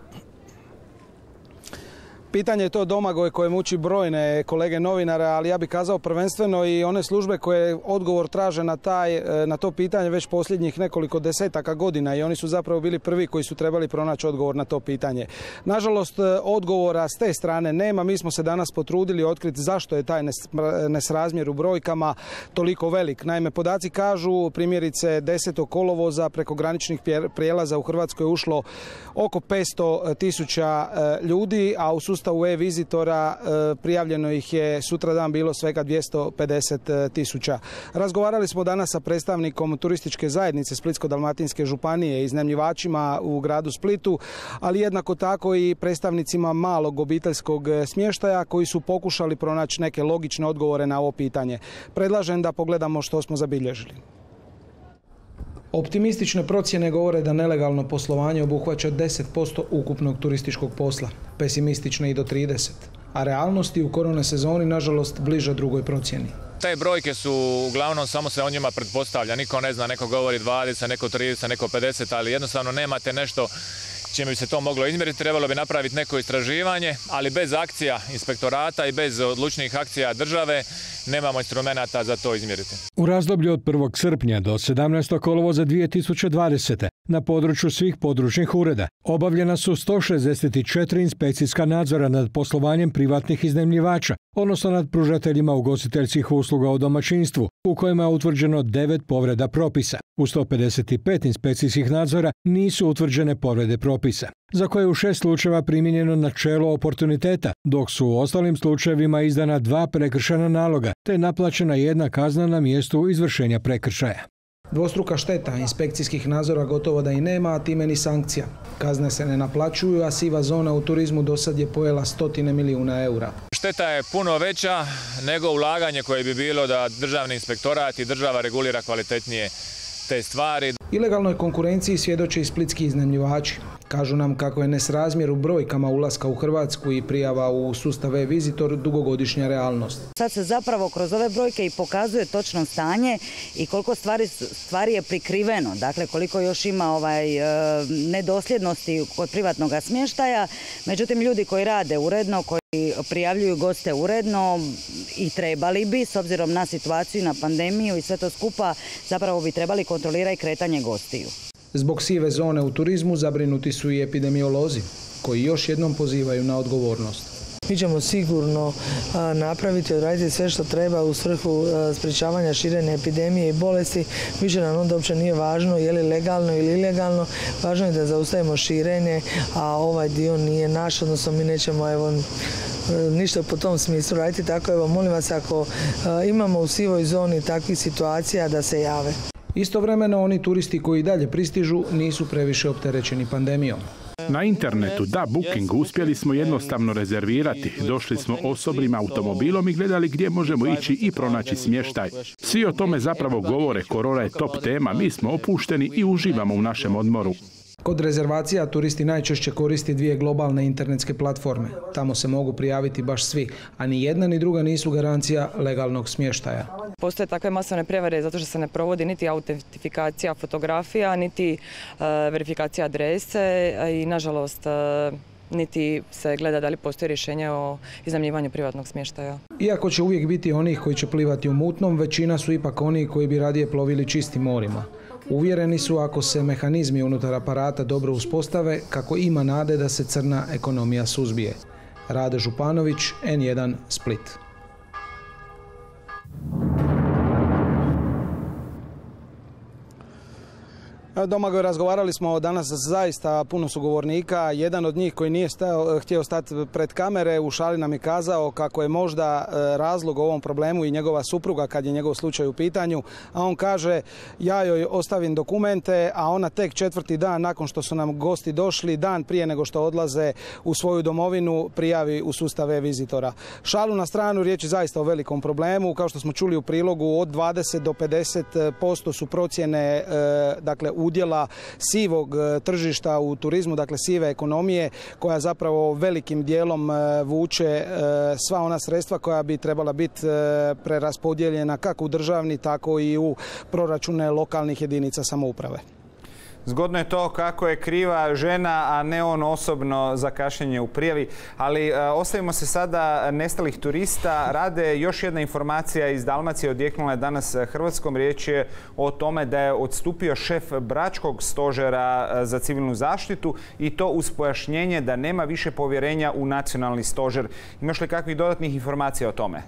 S6: Pitanje je to, Domagoj, koje muči brojne kolege novinara, ali ja bih kazao prvenstveno i one službe koje odgovor traže na to pitanje već posljednjih nekoliko desetaka godina i oni su zapravo bili prvi koji su trebali pronaći odgovor na to pitanje. Nažalost, odgovora s te strane nema. Mi smo se danas potrudili otkriti zašto je taj nesrazmjer u brojkama toliko velik. Naime, podaci kažu, primjerice 10. kolovoza preko graničnih prijelaza u Hrvatskoj je ušlo oko 500.000 ljudi, a u sustavu e-vizitora prijavljeno ih je sutradan bilo svega 250.000. Razgovarali smo danas sa predstavnikom turističke zajednice Splitsko-dalmatinske županije, iznajmljivačima u gradu Splitu, ali jednako tako i predstavnicima malog obiteljskog smještaja koji su pokušali pronaći neke logične odgovore na ovo pitanje. Predlažem da pogledamo što smo zabilježili. Optimistične procjene govore da nelegalno poslovanje obuhvaća 10% ukupnog turističkog posla, pesimistične i do 30%, a realnosti u korona sezoni nažalost bliže drugoj procjeni.
S7: Te brojke su uglavnom samo se o njima pretpostavlja, niko ne zna, neko govori 20, neko 30, neko 50, ali jednostavno nemate nešto čime bi se to moglo izmjeriti. Trebalo bi napraviti neko istraživanje, ali bez akcija inspektorata i bez odlučnih akcija države nemamo instrumenata za to izmjeriti.
S9: U razdoblju od 1. srpnja do 17. kolovoza 2020. na području svih područnih ureda obavljena su 164 inspekcijska nadzora nad poslovanjem privatnih iznajmljivača, odnosno nad pružateljima ugostiteljskih usluga u domaćinstvu, u kojima je utvrđeno 9 povreda propisa. U 155 inspekcijskih nadzora nisu utvrđene povrede propisa, za koje je u 6 slučajeva primijenjeno načelo oportuniteta, dok su u ostalim slučajevima izdana 2 prekršajna naloga, te naplaćena 1 kazna na mjestu izvršenja prekršaja.
S6: Dvostruka šteta inspekcijskih nadzora gotovo da i nema, a time ni sankcija. Kazne se ne naplaćuju, a siva zona u turizmu dosad je pojela stotine milijuna eura.
S7: Šteta je puno veća nego ulaganje koje bi bilo da državni inspektorat i država regulira kvalitetnije te stvari.
S6: Ilegalnoj konkurenciji svjedoče i splitski iznajmljivači. Kažu nam kako je nesrazmjer u brojkama ulaska u Hrvatsku i prijava u sustav e-vizitor dugogodišnja realnost.
S8: Sad se zapravo kroz ove brojke i pokazuje točno stanje i koliko stvari je prikriveno. Dakle, koliko još ima nedosljednosti kod privatnog smještaja. Međutim, ljudi koji rade uredno, koji prijavljuju goste uredno i trebali bi, s obzirom na situaciju, na pandemiju i sve to skupa, zapravo bi trebali kontrolirati kretanje gostiju.
S6: Zbog sive zone u turizmu zabrinuti su i epidemiolozi, koji još jednom pozivaju na odgovornost.
S25: Mi ćemo sigurno napraviti i odraditi sve što treba u svrhu sprječavanja širenja epidemije i bolesti. Više nam onda uopće nije važno je li legalno ili ilegalno. Važno je da zaustavimo širenje, a ovaj dio nije naš, odnosno mi nećemo ništa po tom smislu raditi. Tako molim vas, ako imamo u sivoj zoni takvih situacija da se jave.
S6: Istovremeno oni turisti koji dalje pristižu nisu previše opterećeni pandemijom.
S3: Na internetu, da Booking, uspjeli smo jednostavno rezervirati. Došli smo osobnim automobilom i gledali gdje možemo ići i pronaći smještaj. Svi o tome zapravo govore, korona je top tema, mi smo opušteni i uživamo u našem odmoru.
S6: Kod rezervacija turisti najčešće koristi 2 globalne internetske platforme. Tamo se mogu prijaviti baš svi, a ni jedna ni druga nisu garancija legalnog smještaja.
S11: Postoje takve masovne prevare zato što se ne provodi niti autentifikacija fotografija, niti verifikacija adrese i nažalost niti se gleda da li postoji rješenje o iznajmljivanju privatnog smještaja.
S6: Iako će uvijek biti onih koji će plivati u mutnom, većina su ipak oni koji bi radije plovili čistim morima. Uvjereni su ako se mehanizmi unutar aparata dobro uspostave, kako ima nade da se crna ekonomija suzbije. Rade Županović, N1 Split. Domagoj, razgovarali smo danas zaista puno sugovornika. Jedan od njih koji nije htio stati pred kamere u šali nam je kazao kako je možda razlog ovom problemu i njegova supruga kad je njegov slučaj u pitanju. A on kaže, ja joj ostavim dokumente, a ona tek 4. dan nakon što su nam gosti došli, dan prije nego što odlaze u svoju domovinu, prijavi u sustav e-vizitora. Šalu na stranu, riječ je zaista o velikom problemu. Kao što smo čuli u prilogu, od 20 do 50% su procjene, dakle, udjela sivog tržišta u turizmu, dakle sive ekonomije, koja zapravo velikim dijelom vuče sva ona sredstva koja bi trebala biti preraspodijeljena kako u državni, tako i u proračune lokalnih jedinica samouprave.
S1: Zgodno je to kako je kriva žena, a ne on osobno za kašnjenje u prijavi. Ali ostavimo se sada nestalih turista. Rade, još jedna informacija iz Dalmacije odjeknula je danas Hrvatskom. Riječ je o tome da je odstupio šef Bračkog stožera za civilnu zaštitu i to uz pojašnjenje da nema više povjerenja u nacionalni stožer. Imaš li kakvih dodatnih informacija o tome?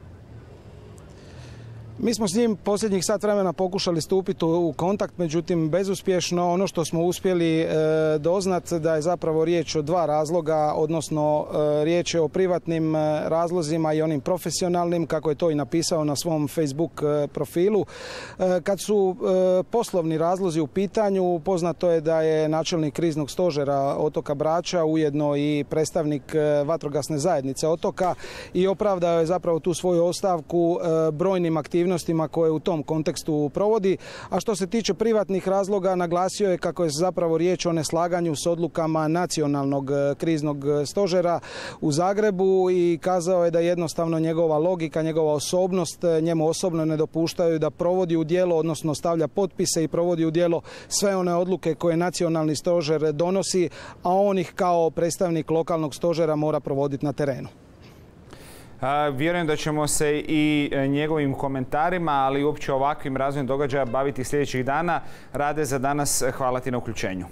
S6: Mi smo s njim posljednjih sat vremena pokušali stupiti u kontakt, međutim bezuspješno. Ono što smo uspjeli doznat da je zapravo riječ o 2 razloga, odnosno riječ je o privatnim razlozima i onim profesionalnim, kako je to i napisao na svom Facebook profilu. Kad su poslovni razlozi u pitanju, poznato je da je načelnik kriznog stožera otoka Brača ujedno i predstavnik vatrogasne zajednice otoka i opravdao je zapravo tu svoju ostavku brojnim aktivnostima koje u tom kontekstu provodi. A što se tiče privatnih razloga, naglasio je kako je zapravo riječ o neslaganju s odlukama nacionalnog kriznog stožera u Zagrebu i kazao je da jednostavno njegova logika, njegova osobnost njemu osobno ne dopuštaju da provodi u djelo, odnosno stavlja potpise i provodi u djelo sve one odluke koje nacionalni stožer donosi, a on ih kao predstavnik lokalnog stožera mora provoditi na terenu.
S1: Vjerujem da ćemo se i njegovim komentarima, ali i uopće ovakvim razvojem događaja baviti sljedećih dana. Rade, za danas hvala ti na uključenju.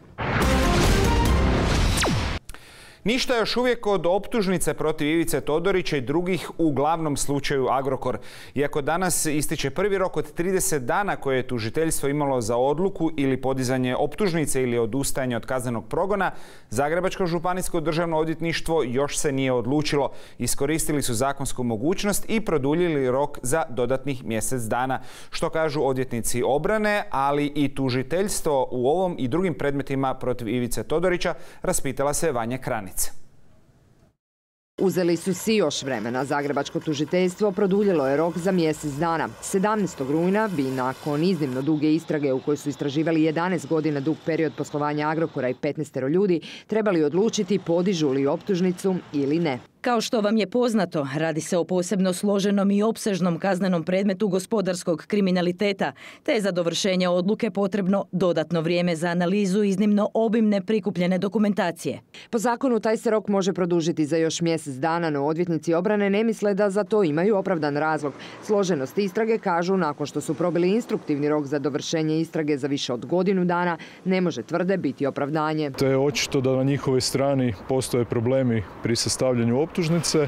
S1: Ništa još uvijek od optužnice protiv Ivice Todorića i drugih u glavnom slučaju Agrokor. Iako danas ističe prvi rok od 30 dana koje je tužiteljstvo imalo za odluku ili podizanje optužnice ili odustajanje od kaznenog progona, Zagrebačko županijsko državno odvjetništvo još se nije odlučilo. Iskoristili su zakonsku mogućnost i produljili rok za dodatnih mjesec dana. Što kažu odvjetnici obrane, ali i tužiteljstvo u ovom i drugim predmetima protiv Ivice Todorića, raspitala se Vanja Kranić.
S12: Uzeli su si još vremena. Zagrebačko tužiteljstvo produljilo je rok za mjesec dana. 17. rujna bi nakon iznimno duge istrage u kojoj su istraživali 11 godina dug period poslovanja Agrokora i 15 ljudi trebali odlučiti podižu li optužnicu ili ne.
S13: Kao što vam je poznato, radi se o posebno složenom i opsežnom kaznenom predmetu gospodarskog kriminaliteta, te je za dovršenje odluke potrebno dodatno vrijeme za analizu iznimno obimne prikupljene dokumentacije.
S12: Po zakonu taj se rok može produžiti za još mjesec dana, no odvjetnici obrane ne misle da za to imaju opravdan razlog. Složenost istrage, kažu, nakon što su probili instruktivni rok za dovršenje istrage za više od godinu dana, ne može, tvrde, biti opravdanje.
S14: To je očito da na njihovoj strani postoje problemi pri sastavljanju optužnice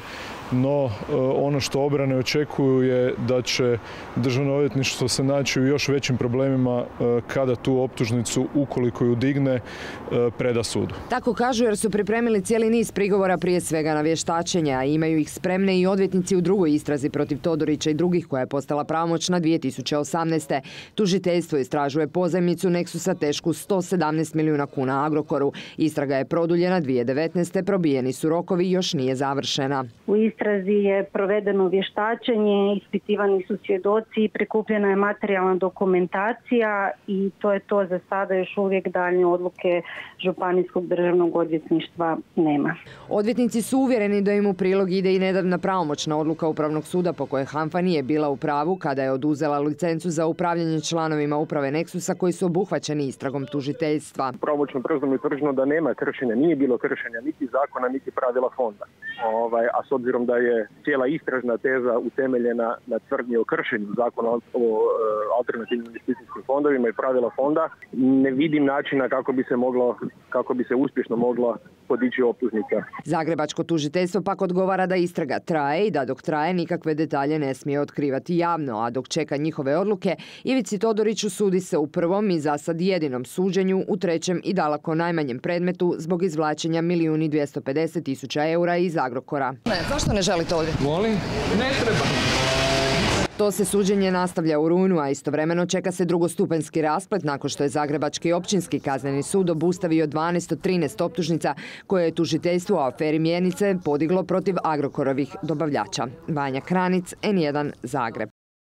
S10: no ono što obrane očekuju je da će Državno odvjetništvo se naći u još većim problemima kada tu optužnicu, ukoliko ju digne, preda sudu.
S12: Tako kažu jer su pripremili cijeli niz prigovora, prije svega na vještačenje, a imaju ih spremne i odvjetnici u drugoj istrazi protiv Todorića i drugih koja je postala pravomoćna 2018. Tužiteljstvo istražuje pozajmicu Nexusa tešku 117 milijuna kuna Agrokoru. Istraga je produljena 2019. Probijeni su rokovi, još nije završena.
S14: U istrazi je provedeno vještačenje, ispitivani su svjedoci, prikupljena je materijalna dokumentacija i to je to za sada. Još uvijek daljnje odluke Županijskog državnog odvjetništva nema.
S12: Odvjetnici su uvjereni da im u prilog ide i nedavna pravomoćna odluka Upravnog suda po kojoj HANFA nije bila u pravu kada je oduzela licencu za upravljanje članovima uprave Nexusa koji su obuhvaćeni istragom tužiteljstva.
S16: Pravomoćnom presudom je utvrđeno da nema kršenja, nije bilo kršenja niti zakona niti pravila fonda. A s obzirom da je cijela istražna teza utemeljena na tvrdnji o kršenju zakona o alternativnim investicijskim fondovima i pravila fonda, ne vidim načina kako bi se uspješno mogla podići optužnica.
S12: Zagrebačko tužiteljstvo pak odgovara da istraga traje i da dok traje nikakve detalje ne smije otkrivati javno, a dok čeka njihove odluke, Ivici Todoriću sudi se u prvom i za sad jedinom suđenju, u trećem i daleko najmanjem predmetu zbog izvlačenja 1.250.000 eura iz Agrokora.
S17: Zašto ne želite ovdje?
S10: Molim? Ne treba.
S12: To se suđenje nastavlja u rujnu, a istovremeno čeka se drugostupanjski rasplet nakon što je Zagrebački općinski kazneni sud obustavio 12 od 13 optužnica koje je tužiteljstvo u aferi Mjenice podiglo protiv Agrokorovih dobavljača. Vanja Kranic, N1, Zagreb.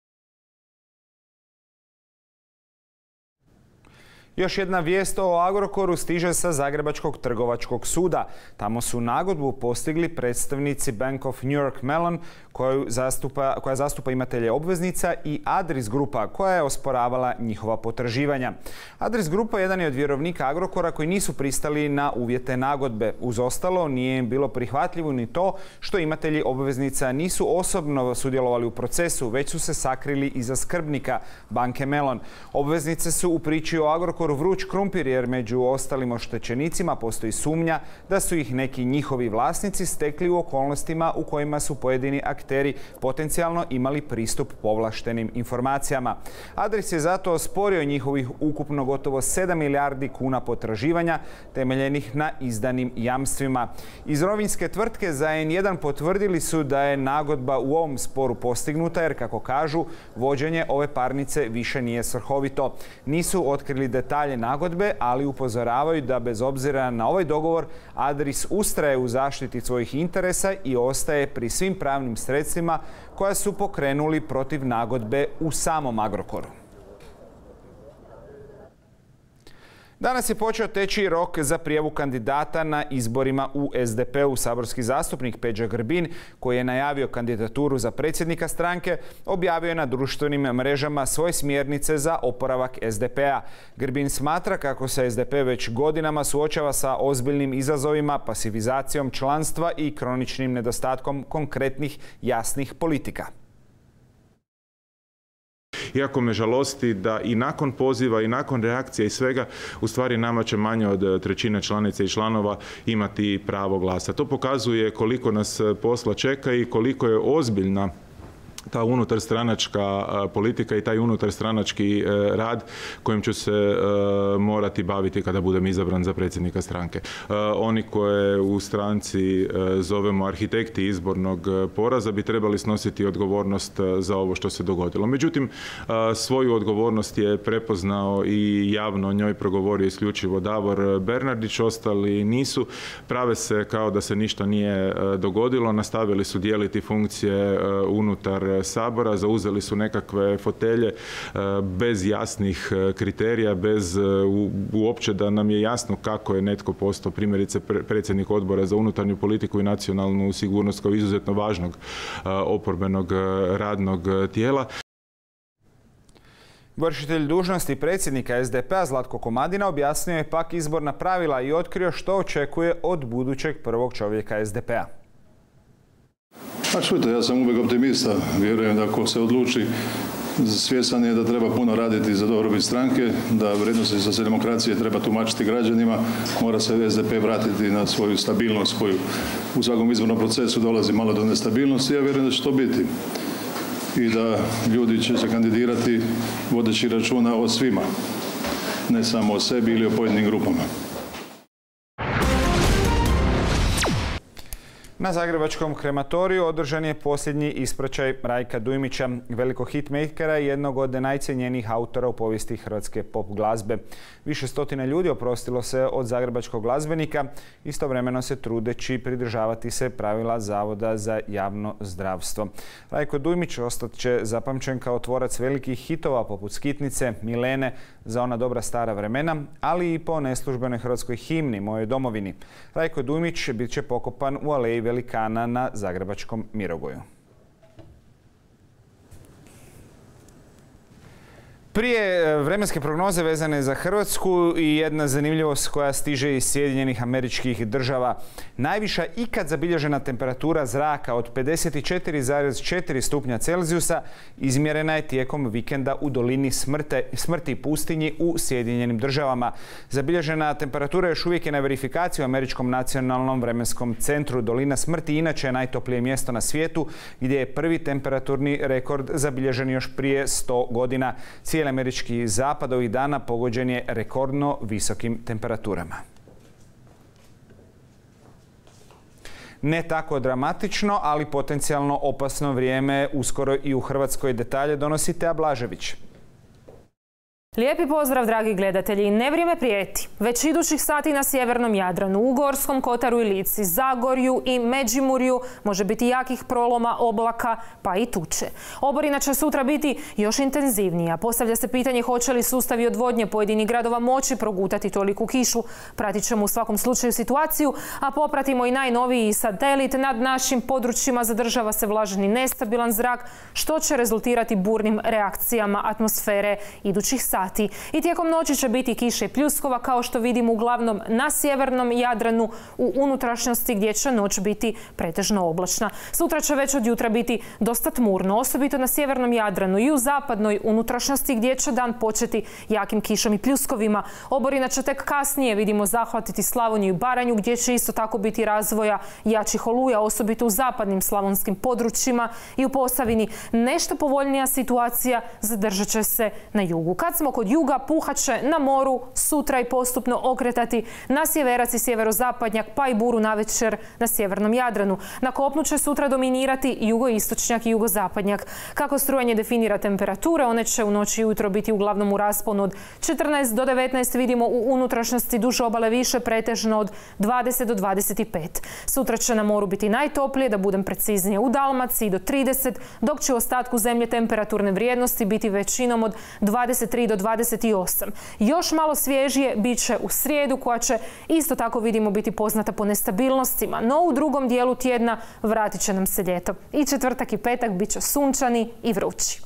S1: Još jedna vijest o Agrokoru stiže sa Zagrebačkog trgovačkog suda. Tamo su nagodbu postigli predstavnici Bank of New York Mellon, koja zastupa imatelje obveznica, i Adris Grupa, koja je osporavala njihova potraživanja. Adris Grupa jedan je od vjerovnika Agrokora koji nisu pristali na uvjete nagodbe. Uz ostalo, nije im bilo prihvatljivo ni to što imatelji obveznica nisu osobno sudjelovali u procesu, već su se sakrili iza skrbnika banke Mellon. Obveznice su u priči o Agrokoru vruć krumpir jer među ostalim oštećenicima postoji sumnja da su ih neki njihovi vlasnici stekli u okolnostima u kojima su pojedini akteri potencijalno imali pristup povlaštenim informacijama. Adris je zato osporio njihovih ukupno gotovo 7 milijardi kuna potraživanja temeljenih na izdanim jamstvima. Iz rovinjske tvrtke za N1 potvrdili su da je nagodba u ovom sporu postignuta jer, kako kažu, vođenje ove parnice više nije svrhovito. Nisu otkrili detalje nagodbe, ali upozoravaju da bez obzira na ovaj dogovor Adris ustraje u zaštiti svojih interesa i ostaje pri svim pravnim sredstvima koja su pokrenuli protiv nagodbe u samom Agrokoru. Danas je počeo teći rok za prijavu kandidata na izborima u SDP-u. Saborski zastupnik Peđa Grbin, koji je najavio kandidaturu za predsjednika stranke, objavio je na društvenim mrežama svoje smjernice za oporavak SDP-a. Grbin smatra kako se SDP već godinama suočava sa ozbiljnim izazovima, pasivizacijom članstva i kroničnim nedostatkom konkretnih, jasnih politika.
S18: Iako me žalosti da i nakon poziva i nakon reakcija i svega, u stvari nama će manje od trećine članica i članova imati pravo glasa. To pokazuje koliko nas posla čeka i koliko je ozbiljna ta unutarstranačka politika i taj unutarstranački rad kojim ću se morati baviti kada budem izabran za predsjednika stranke. Oni koje u stranci zovemo arhitekti izbornog poraza bi trebali snositi odgovornost za ovo što se dogodilo. Međutim, svoju odgovornost je prepoznao i javno o njoj progovorio isključivo Davor Bernardić, ostali nisu. Prave se kao da se ništa nije dogodilo, nastavili su dijeliti funkcije unutar Sabora, zauzeli su nekakve fotelje bez jasnih kriterija, bez uopće da nam je jasno kako je netko postao primjerice predsjednik Odbora za unutarnju politiku i nacionalnu sigurnost kao izuzetno važnog oporbenog radnog tijela.
S1: Vršitelj dužnosti predsjednika SDP-a Zlatko Komadina objasnio je pak izborna pravila i otkrio što očekuje od budućeg prvog čovjeka SDP-a.
S26: Pa čujte, ja sam uvijek optimista. Vjerujem da ako se odluči
S17: Svjestan je da treba puno raditi za dobrobit stranke, da vrijednosti socijaldemokracije treba tumačiti građanima, mora se SDP vratiti na svoju stabilnost koju u svakom izbornom procesu dolazi malo do nestabilnosti. Ja vjerujem da će to biti i da ljudi će se kandidirati vodeći računa o svima, ne samo o sebi ili o pojedinim grupama.
S1: Na zagrebačkom krematoriju održan je posljednji ispraćaj Rajka Dujmića, velikog hitmakera i jednog od najcijenjenijih autora u povijesti hrvatske pop glazbe. Više stotina ljudi oprostilo se od zagrebačkog glazbenika, istovremeno se trudeći pridržavati se pravila Zavoda za javno zdravstvo. Rajko Dujmić ostat će zapamćen kao tvorac velikih hitova poput Skitnice, Milene, Za ona dobra stara vremena, ali i po neslužbenoj hrvatskoj himni Mojoj domovini. Rajko Dujmić bit će pokopan u aleji velikana na zagrebačkom Mirogoju. Prije vremenske prognoze vezane za Hrvatsku i jedna zanimljivost koja stiže iz Sjedinjenih Američkih Država. Najviša ikad zabilježena temperatura zraka od 54,4 stupnja Celzijusa izmjerena je tijekom vikenda u dolini Smrti pustinji u Sjedinjenim Državama. Zabilježena temperatura još uvijek je na verifikaciji u Američkom nacionalnom vremenskom centru. Dolina Smrti inače je najtoplije mjesto na svijetu gdje je prvi temperaturni rekord zabilježen još prije 100 godina. Cijeli američki zapad ovih dana pogođen je rekordno visokim temperaturama. Ne tako dramatično, ali potencijalno opasno vrijeme uskoro i u Hrvatskoj. Detalje donosi Teja Blažević.
S19: Lijepi pozdrav, dragi gledatelji. Nevrijeme prijeti. Već idućih sati na sjevernom Jadranu, u Gorskom kotaru i Lici, Zagorju i Međimurju može biti jakih proloma oblaka pa i tuče. Oborina će sutra biti još intenzivnija. Postavlja se pitanje hoće li sustavi odvodnje pojedinih gradova moći progutati toliku kišu. Pratit ćemo u svakom slučaju situaciju, a popratimo i najnoviji satelit. Nad našim područjima zadržava se vlažni nestabilan zrak, što će rezultirati burnim reakcijama atmosfere idućih sati. I tijekom noći će biti kiše i pljuskova, kao što vidimo uglavnom na sjevernom Jadranu, u unutrašnjosti gdje će noć biti pretežno oblačna. Sutra će već od jutra biti dosta tmurno, osobito na sjevernom Jadranu i u zapadnoj unutrašnjosti gdje će dan početi jakim kišom i pljuskovima. Oborina će tek kasnije, vidimo, zahvatiti Slavoniju i Baranju, gdje će isto tako biti razvoja jačih oluja, osobito u zapadnim slavonskim područjima i u Posavini. Nešto povoljnija situacija zadržat će se na jugu. Kad smo kod juga, puhat će na moru sutra i postupno okretati na sjeverac i sjeverozapadnjak, pa i buru navečer na sjevernom Jadranu. Na kopnu će sutra dominirati jugoistočnjak i jugozapadnjak. Kako strujanje definira temperature, one će u noći i ujutro biti uglavnom u rasponu od 14 do 19, vidimo u unutrašnjosti duž obale više, pretežno od 20 do 25. Sutra će na moru biti najtoplije, da budem preciznije, u Dalmaciji do 30, dok će u ostatku zemlje temperaturne vrijednosti biti većinom od 23 do 28. Još malo svježije bit će u srijedu, koja će isto tako, vidimo, biti poznata po nestabilnostima. No u drugom dijelu tjedna vratit će nam se ljeto. I četvrtak i petak bit će sunčani i vrući.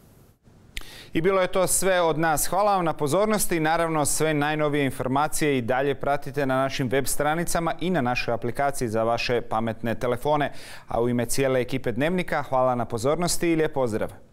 S1: I bilo je to sve od nas. Hvala vam na pozornosti. Naravno, sve najnovije informacije i dalje pratite na našim web stranicama i na našoj aplikaciji za vaše pametne telefone. A u ime cijele ekipe Dnevnika, hvala na pozornosti i lijep pozdrav.